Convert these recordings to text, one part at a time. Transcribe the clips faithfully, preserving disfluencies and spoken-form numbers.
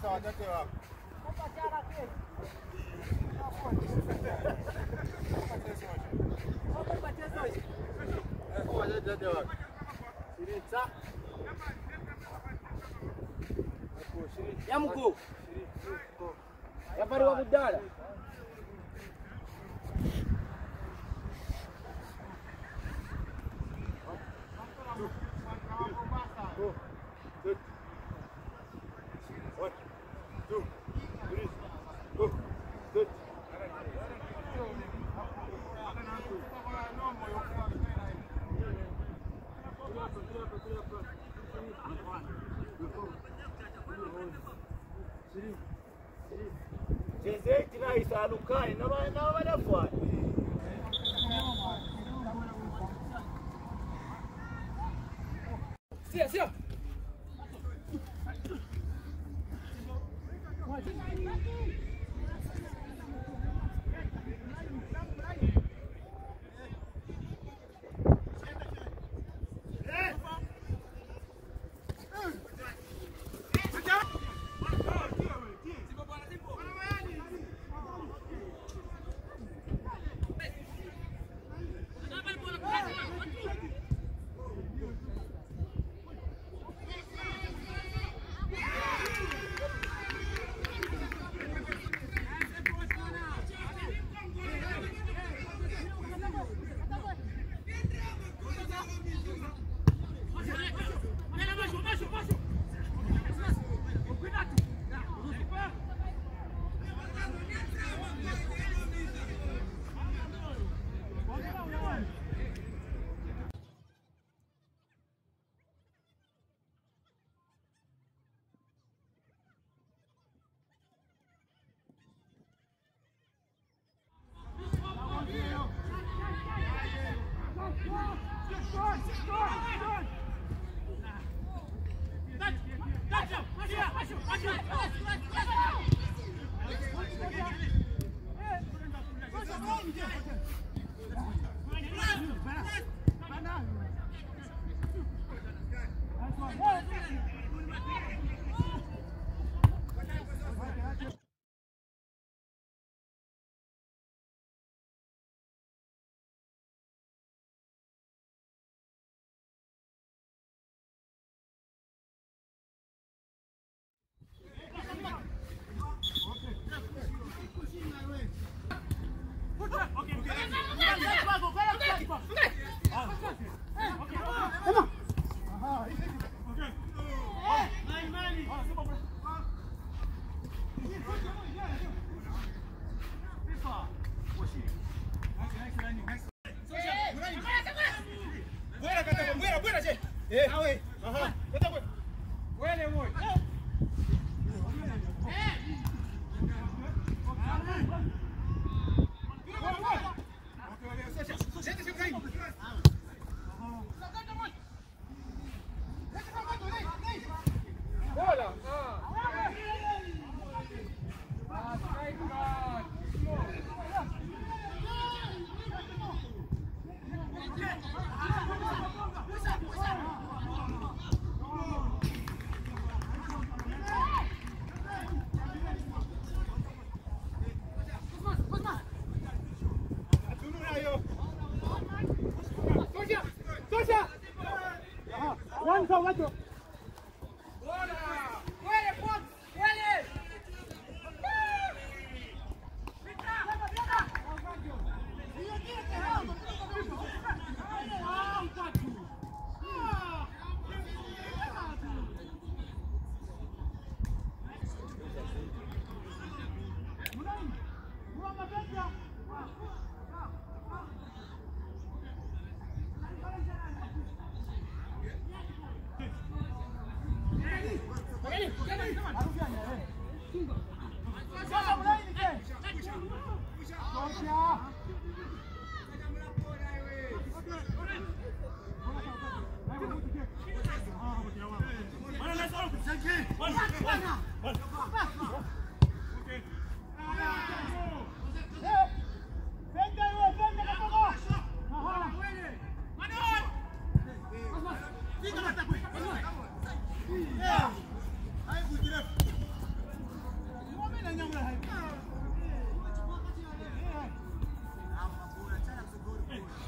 Ya mkuu. Ya pari wa kudala. Jezeti na isalukai na na wanafuata. Sia sia.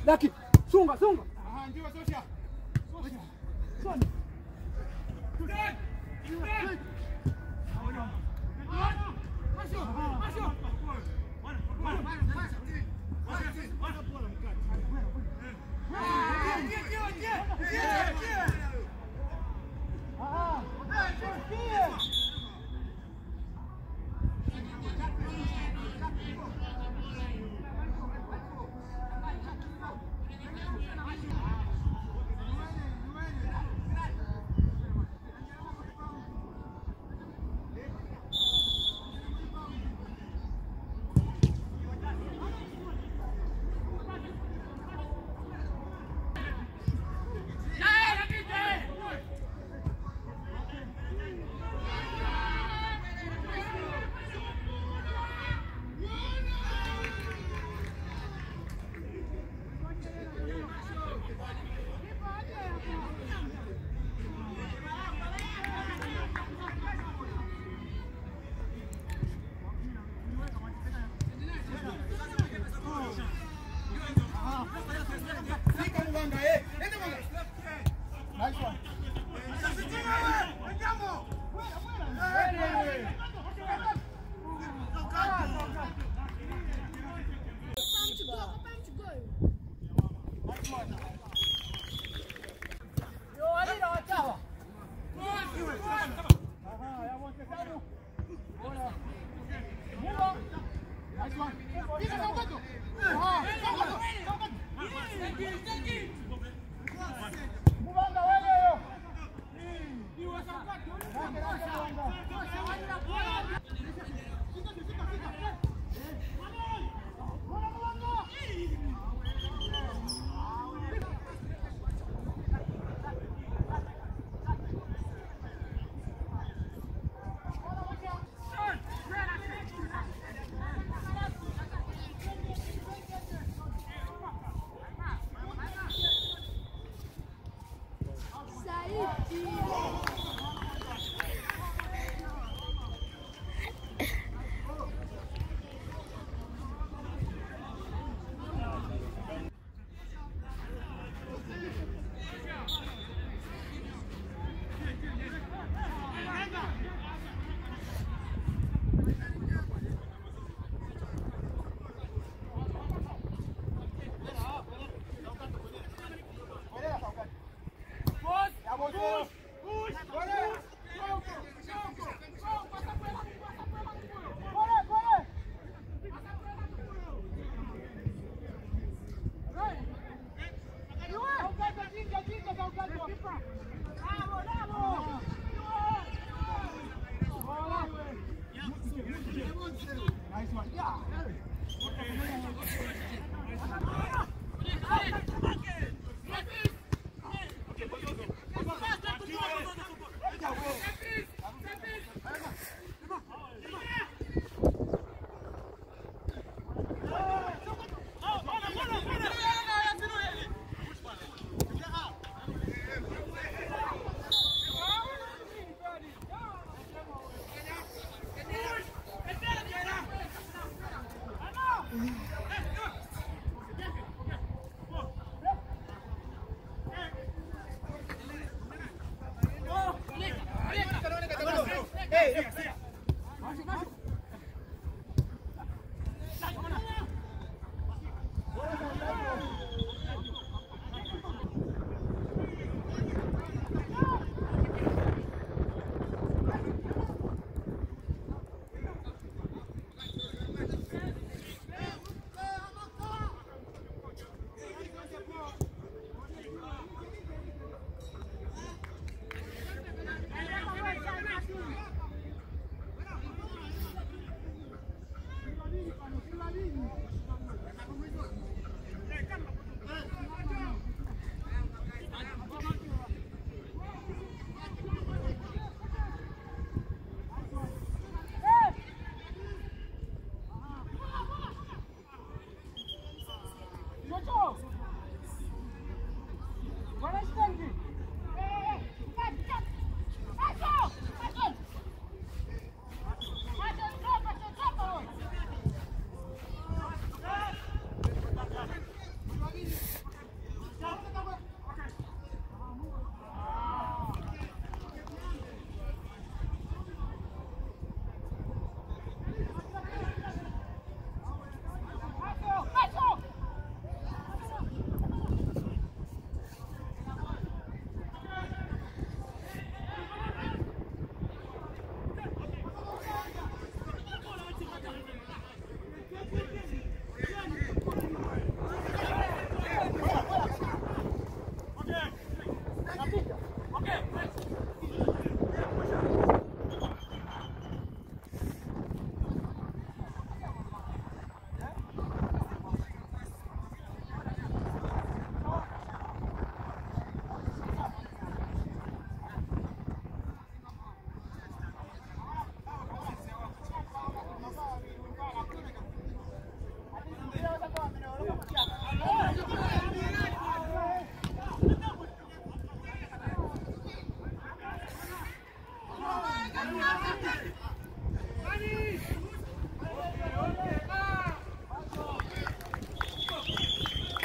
Daki, sunga, sunga. Aha, ndio Sosha. Sosha. Sosha. Tudan. Tudan. Masuk, masuk. Mana, mana, mana. Mana bola mkate. Ah, dia, dia, dia. Dia, dia. Ah, dia.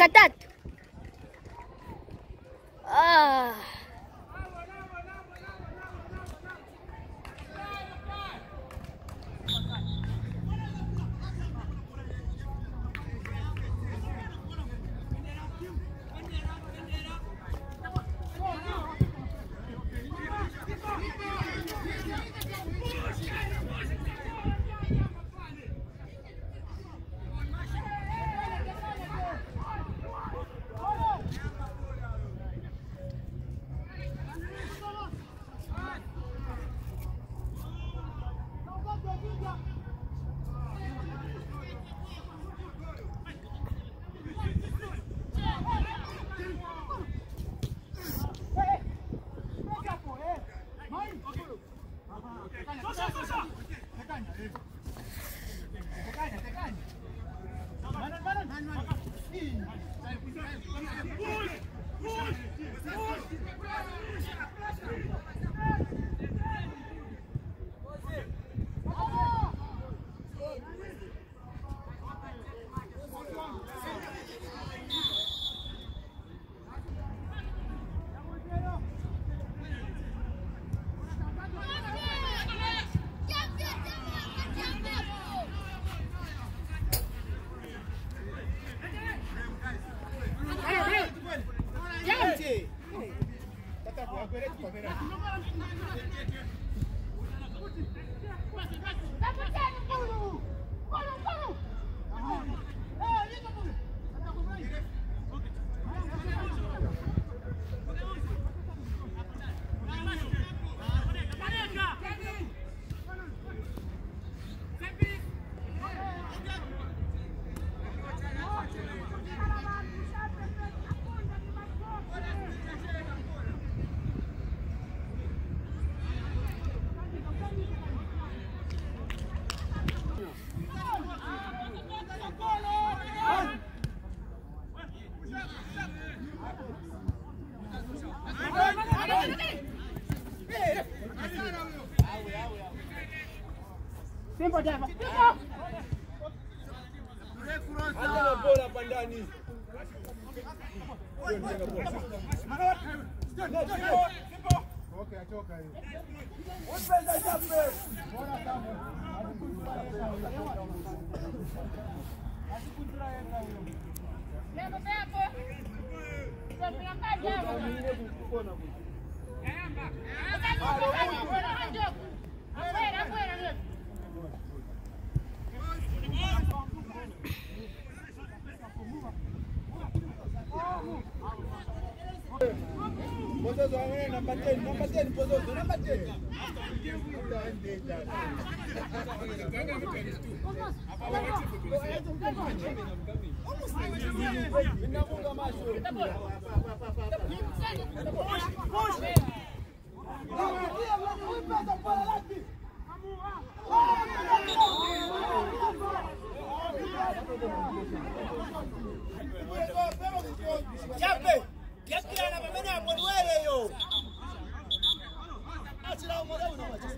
dakika tatu. Ah. Simple Java. Hata bola pandani. Okay, atoka hiyo. Unapenda jambe. Bora kama. Asikundura yenda huyo. Leo hapo. Tunapia kaje hapo. Afuera, afuera. Pozozo wane number ten, number ten pozozo, number ten. Ninafunga macho. Chape, kiasi ana pembeni hapo wewe yo. Achira umoja unamwacha.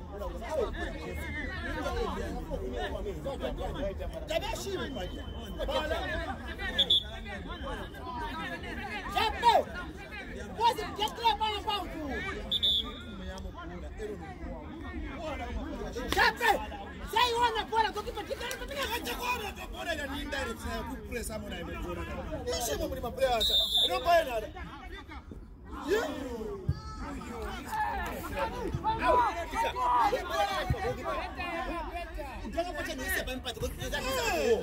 Tabashi mpaje. Chape. Wazi kiasi bana bangu. Chape. Sai wana bora kukipatika pembeni haja bora kwa bora ya indirect ya kupress hapo na imebora. Ishi mambo ni maplayer sasa. Ndio baya. Yeah. Jangan macam ni siapa empat tu kita jangan salah.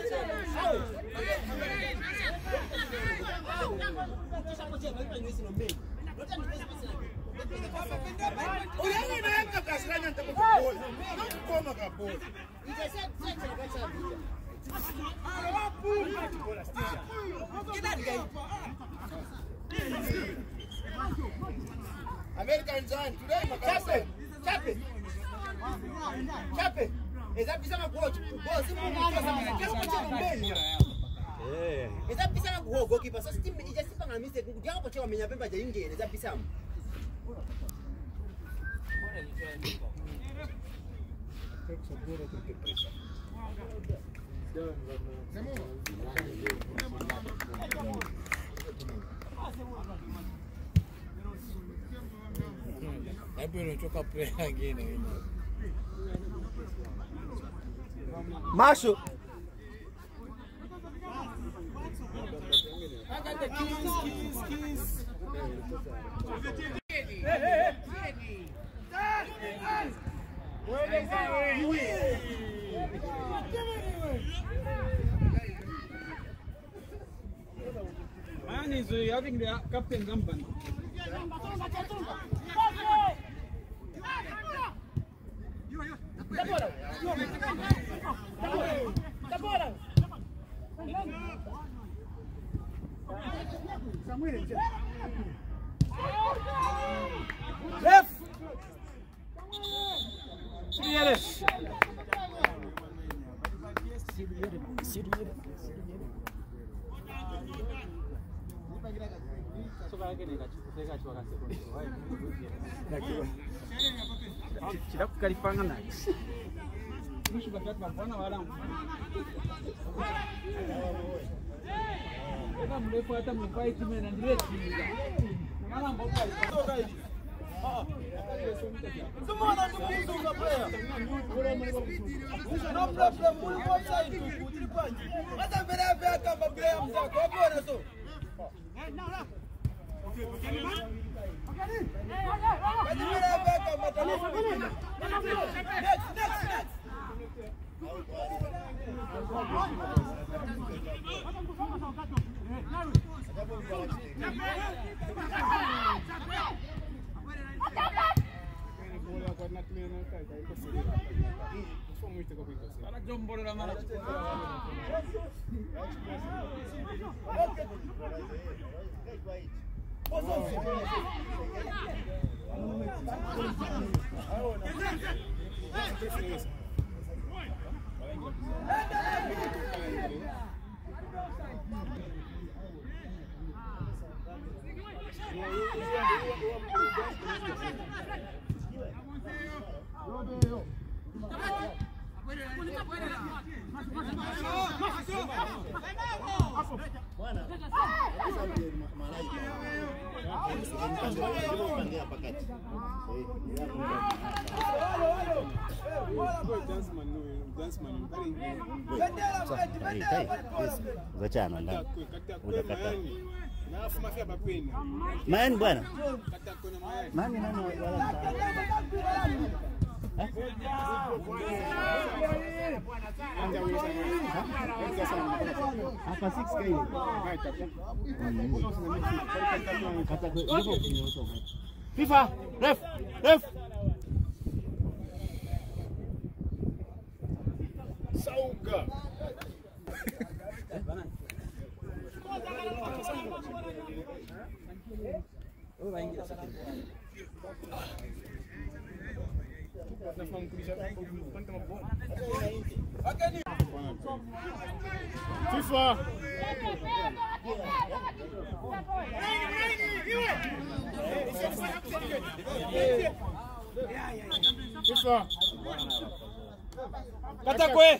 Siapa cakap empat ni sino main. Macam ni pasal. Orang ni nak kat kasrangan tak betul. Nak koma kat bol. Ija set set cakap cakap. Apa? Bola stisha. Kita gay. American Giant today Chape Chape Chape eza bisa magochi bosi mwana kesa kucheka mbele eh eza bisa na kuhogo kipa sasa team ija sipa ngamise kudia hapo chewa menya pemba ja ingene eza bisa mu Zemo Hapo unachoka play again. Masho. I got the keys, keys, keys. Hey, hey, hey. Man is I think the captain company. Left. Siluyele. Siluyele. Kila kukalipanga naye. Mwisho bakati bwana wala. Kama mrefu hata mfight mena direct. Mara mboka itoka hivi. Ah. Someone to player. No problem, full both side. Hata verve akamba player mzako. Hapo so. Next, next, next. Zachana ndani. Utakata. Nafu mafia bapeni. Maani bwana. Kata kuna mayai. Maani nani wala. Hapa six K. Kata kwa FIFA, ref, ref. Sauga. FIFA. FIFA. Kata kwe.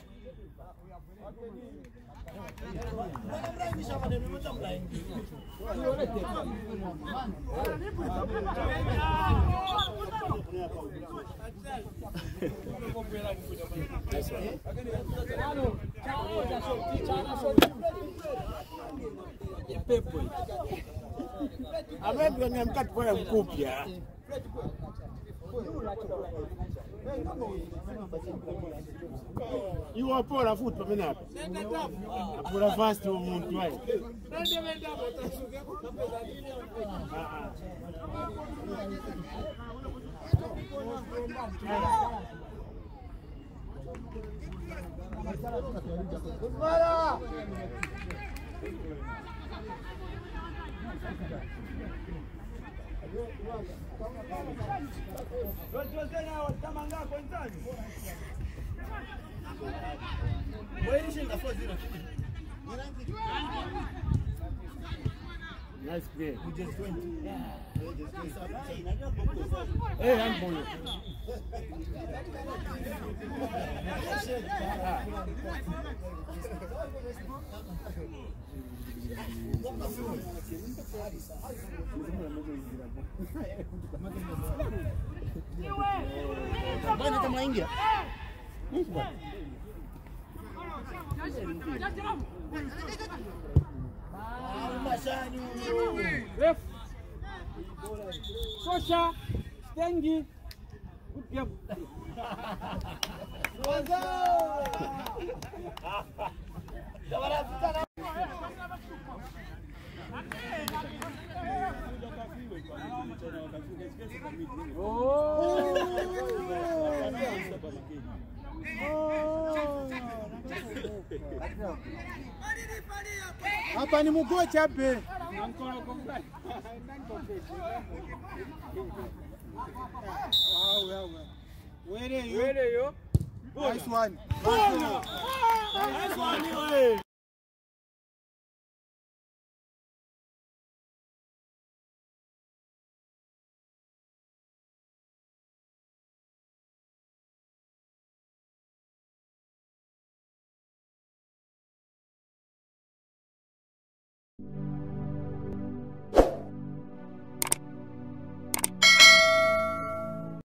Amebwa ni mkati kwa mkupya. You are poor foot for me now. Poor fast to mount why. Muzimara. Nice play. Hey, handball. Bwana kama ingia. Nice bwana. Ref. Sosha, Chitengi. Good game. Hapa ni mgocha hapa. Wow, wow. Where you? Wele yo. Nice one. Nice one.